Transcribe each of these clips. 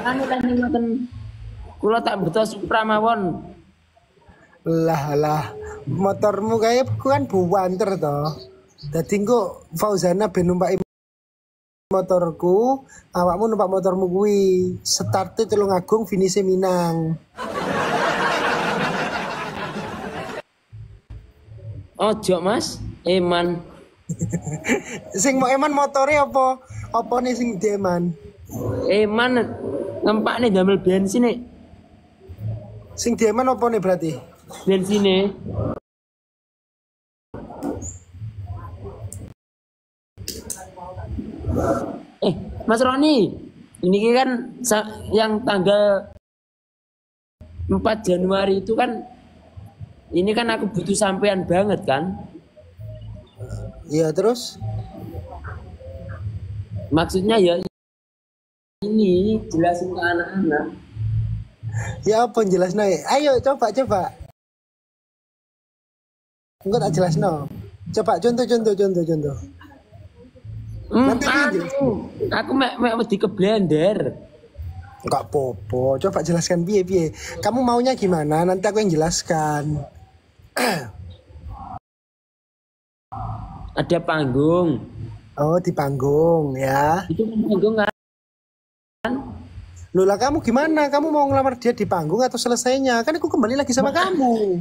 Anu lah ngoten. Kula tak beto Supra mawon. Lah, motormu kayak kan buanter toh. Dadi engko Fauzana ben numpak motorku, awakmu numpak motormu kuwi. Starte Tulungagung, finise Minang. Ojo Mas, eman. Sing mau eman motore apa? Apa nih sing dieman? Eman ngempakne damel bensin nih. Sing dieman apa nih berarti? Bensine. Mas Roni, ini kan yang tanggal 4 Januari itu kan, ini kan aku butuh sampean banget kan? Iya terus? Maksudnya ya ini jelasin ke anak-anak. Ya apa jelas naik? Ayo coba. Enggak tak jelas no. Coba contoh. Nanti Aku mek wedi ke blender. Enggak popo. Coba jelaskan piye. Kamu maunya gimana? Nanti aku yang jelaskan. Ada panggung. Oh di panggung ya. Itu panggung kan? Lola kamu gimana? Kamu mau ngelamar dia di panggung atau selesainya? Kan aku kembali lagi sama kamu.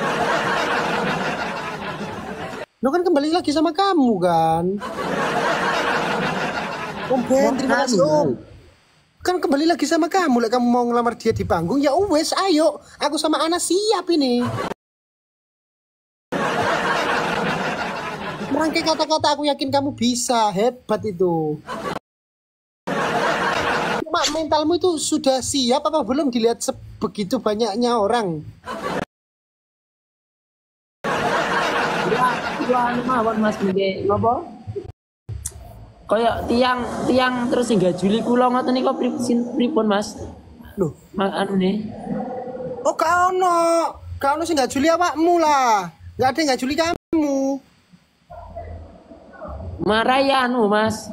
Lo kan kembali lagi sama kamu kan? Om Ben, terima kasih Om. Kan kembali lagi sama kamu. Kamu mau ngelamar dia di panggung, ya wes ayo. Aku sama Ana siap ini. Merangkai kata-kata aku yakin kamu bisa. Hebat itu. Cuma mentalmu itu sudah siap apa belum dilihat sebegitu banyaknya orang? Ya, mawon Mas nggih napa? Kayak tiang terus hingga Juli kula ngoten niku pripun Mas? Loh, anune. Oh, kau no sih nggak Juli awakmu lah. Nggak ada nggak Juli kamu. Maraya anu Mas.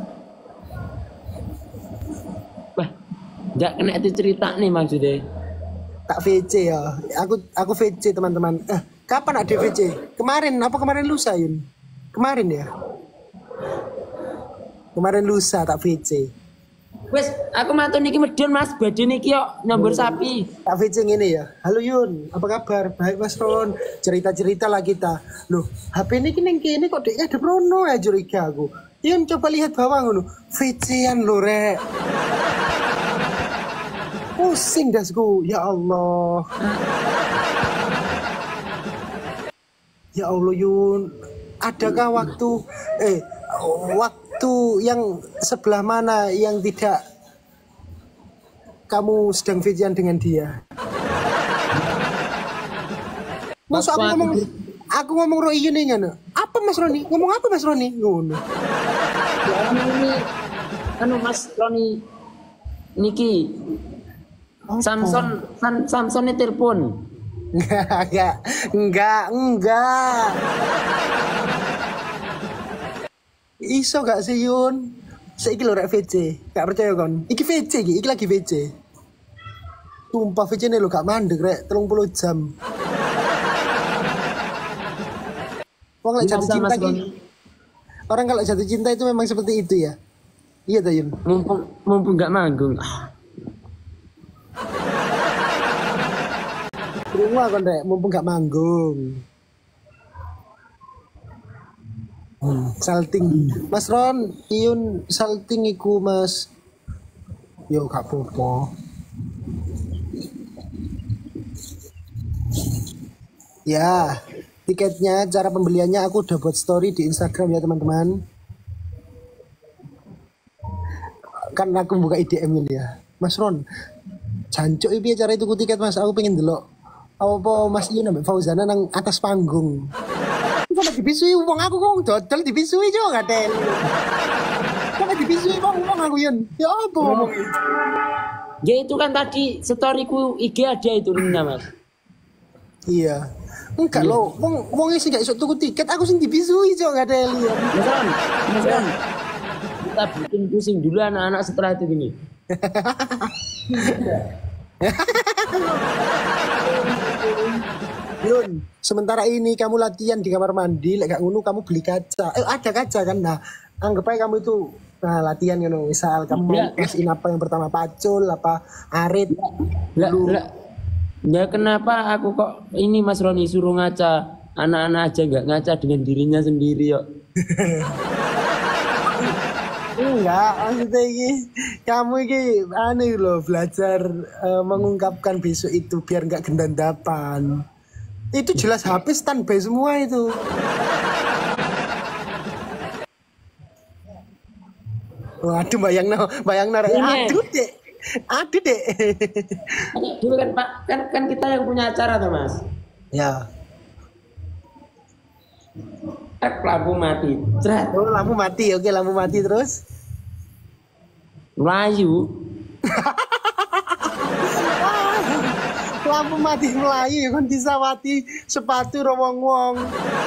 Wah, nggak kena itu cerita nih maksudnya. Tak VC ya. Aku VC teman-teman. Kapan ada VC? Kemarin lusa Yun? Kemarin ya. Kemarin lusa tak VC. Wes, aku matur niki medhun Mas, badhe niki yo nyambur sapi. Tak VC ngene ya. Halo Yun, apa kabar? Baik Mas Ron. Cerita-cerita lah kita. Loh, HP ini ning kene kok deknya ada prono ya curiga aku. Yun coba lihat bawah ngono. VC-an lho rek. Pusing dasku, ya Allah. Ya Allah Yun, adakah waktu yang sebelah mana yang tidak kamu sedang VC-an dengan dia? Masa aku ngomong Roy ini kan? Apa Mas Roni? Ngomong apa Mas Roni? Ngono. Ya ini anu Mas Roni niki Samson ini telepon. Enggak. Iso gak sih Yun? Saiki lho rek VC. Gak percaya kon. Iki VC iki lagi VC. Tumpah VC ne lho gak mandek rek 30 jam. Wong lek jatuh cinta iki. Orang kalau jatuh cinta itu memang seperti itu ya. Iya ta Yun? Mumpung gak manggung. Rumah kon rek mumpung gak manggung. Salting Mas Ron, Iyun salting iku Mas. Yo gak apa-apa. Ya, tiketnya, cara pembeliannya aku udah buat story di Instagram ya teman-teman. Kan aku buka IDM ini ya. Mas Ron, jancuk iki cara itu tiket Mas, aku pengen delok. Apa Mas Iyun ambek Fauzana nang atas panggung. Kok dibisui wong aku kok dodol dibisui juga gak tel. Kok dibisui wong aku Yun. Ya apa ngomong. Ya itu kan tadi storyku IG ada itu linknya Mas. Iya. Enggak loh, wong sing gak iso tuku tiket aku sing dibisui juga gak tel. Mas Ron. Kita bikin pusing dulu anak-anak setelah itu gini. Yun, sementara ini kamu latihan di kamar mandi, lek gak ngono kamu beli kaca. Ada kaca kan? Nah, anggap aja kamu itu latihan ngono. Misal kamu mau in apa yang pertama pacul, apa arit. Lah kenapa aku kok ini Mas Roni suruh ngaca? Anak-anak aja nggak ngaca dengan dirinya sendiri yuk. Enggak, maksudnya ini kamu ini aneh loh belajar mengungkapkan besok itu biar nggak gendandapan. Itu jelas HP standby semua itu. Waduh, bayang no. Aduh dek. Dulu kan Pak, kan kita yang punya acara tuh Mas. Ya. Lampu mati. Cret. Oh, lampu mati. Oke, lampu mati terus. Melayu. Lampu mati Melayu kan disawati sepatu wong-wong.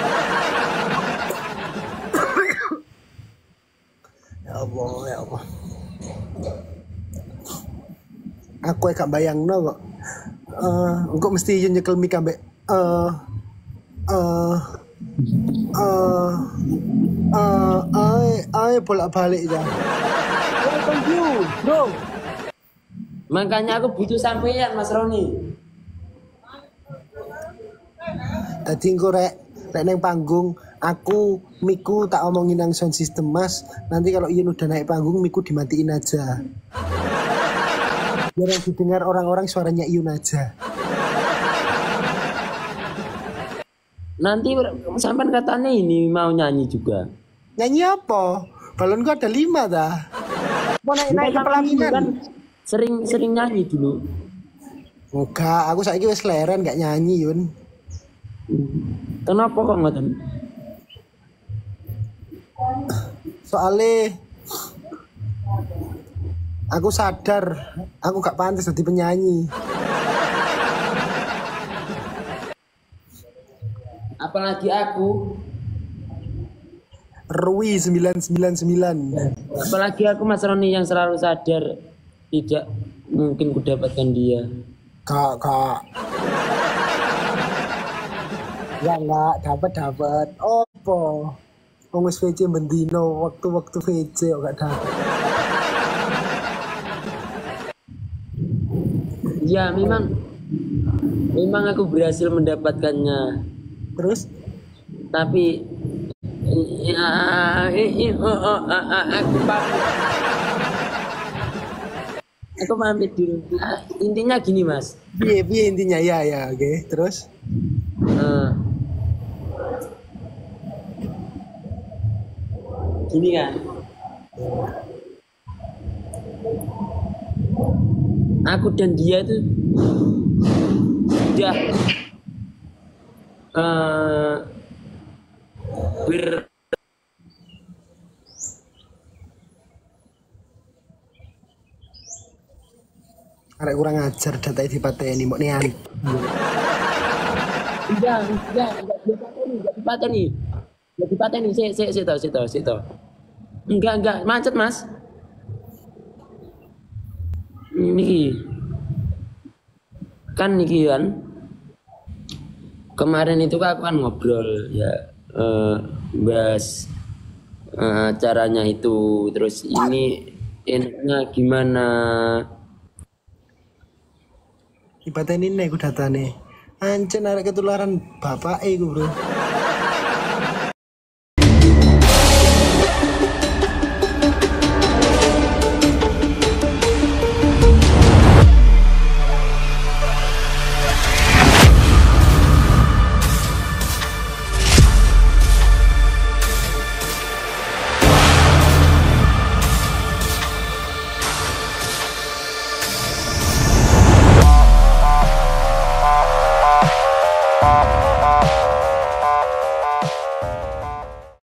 Ya Allah. Aku gak bayangno kok. Engko mesti nyekel mik ambek bolak-balik ya. Thank you, bro. Makanya aku butuh sampeyan Mas Roni. Tadi engko rek neng panggung aku miku tak omongin nang sound system Mas. Nanti kalau Ian udah naik panggung miku dimatiin aja. Biar yang didengar orang-orang suaranya Ian aja. Nanti sampean katanya ini mau nyanyi juga. Nyanyi apa? Balon gua ada 5 dah. Mau naik ke pelaminan kan sering nyanyi dulu. Enggak, aku saiki wis leren gak nyanyi Yun. Kenapa kok ngoten? Soalnya aku sadar aku gak pantas jadi penyanyi. Apalagi aku Rui 999. Apalagi aku Mas Roni yang selalu sadar tidak mungkin kudapatkan dia. Kak. Ya enggak dapat. Opo? Wong wis VC bendino waktu-waktu VC kok gak dapat. Ya memang aku berhasil mendapatkannya. Terus? Tapi aku pamit dulu. Intinya gini Mas. Piye intinya ya oke. Terus? Gini kan. Aku dan dia itu sudah Arek kurang ajar data dipateni mbok nian. Enggak dipateni. Sik toh. Enggak, macet Mas. Niki kan kemarin itu aku kan ngobrol ya bahas caranya itu terus ini enaknya gimana Dipateni nek datane. Ancen arek ketularan bapak iku, Bro.